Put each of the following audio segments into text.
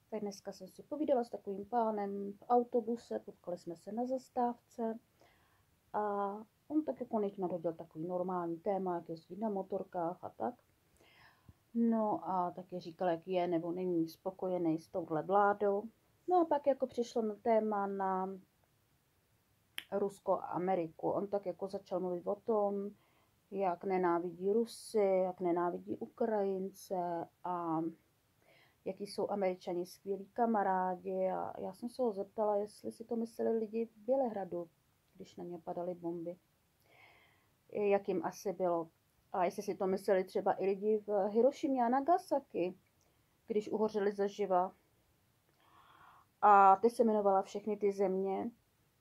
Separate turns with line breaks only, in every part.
Tak dneska jsem si povídala s takovým pánem v autobuse, potkali jsme se na zastávce a on tak jako než nadhodil takový normální téma, jak jezdí na motorkách a tak. No a taky říkal, jak je nebo není spokojený s touhle vládou. No a pak jako přišlo na téma na Rusko a Ameriku. On tak jako začal mluvit o tom, jak nenávidí Rusy, jak nenávidí Ukrajince a jaký jsou Američani skvělí kamarádi. A já jsem se ho zeptala, jestli si to mysleli lidi v Bělehradu, když na ně padaly bomby. Jak jim asi bylo. A jestli si to mysleli třeba i lidi v Hirošimě a Nagasaki, když uhořeli zaživa. A teď se jmenovala všechny ty země.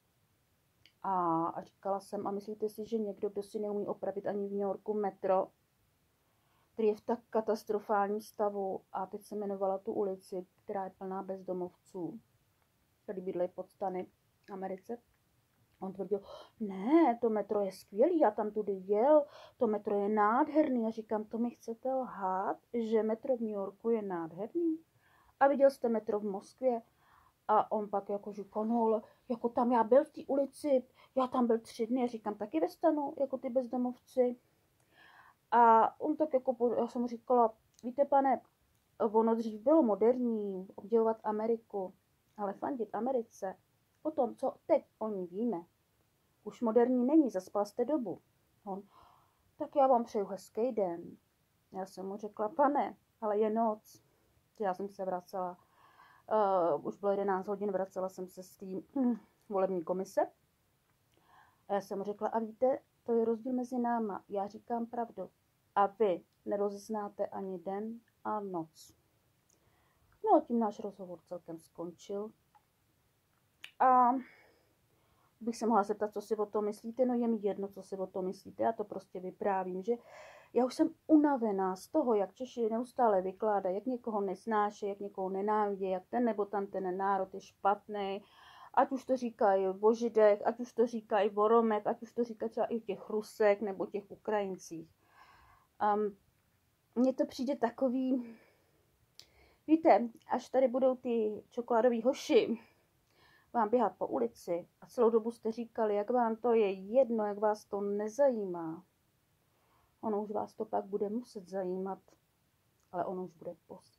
A říkala jsem, a myslíte si, že někdo, kdo si neumí opravit ani v New Yorku metro, který je v tak katastrofálním stavu, a teď se jmenovala tu ulici, která je plná bezdomovců, který bydlejí pod stany v Americe. On tvrdil, ne, to metro je skvělý, já tam tudy jel, to metro je nádherný. A říkám, to mi chcete lhát, že metro v New Yorku je nádherný? A viděl jste metro v Moskvě? A on pak jako říkal, no ale jako tam já byl v té ulici, já tam byl 3 dny, a říkám, taky ve stanu, jako ty bezdomovci. A on tak jako, já jsem mu říkala, víte pane, ono dřív bylo moderní obdivovat Ameriku, ale fandit Americe, o tom, co teď o ní víme, už moderní není, zaspal jste dobu. On, tak já vám přeju hezký den. Já jsem mu řekla, pane, ale je noc. Já jsem se vracela, už bylo 11 hodin, vracela jsem se z té volební komise. A já jsem mu řekla, a víte, to je rozdíl mezi náma, já říkám pravdu. A vy nerozeznáte ani den a noc. No a tím náš rozhovor celkem skončil. A bych se mohla zeptat, co si o tom myslíte. No je mi jedno, co si o tom myslíte. Já to prostě vyprávím, že já už jsem unavená z toho, jak Češi neustále vykládají, jak někoho nesnáší, jak někoho nenávidí, jak ten nebo ten národ je špatný. Ať už to říkají o Židech, ať už to říkají o Romech, ať už to říkají třeba i o těch Rusech nebo těch Ukrajincích. Mně to přijde takový, víte, až tady budou ty čokoládový hoši vám běhat po ulici a celou dobu jste říkali, jak vám to je jedno, jak vás to nezajímá. Ono už vás to pak bude muset zajímat, ale ono už bude pozdě.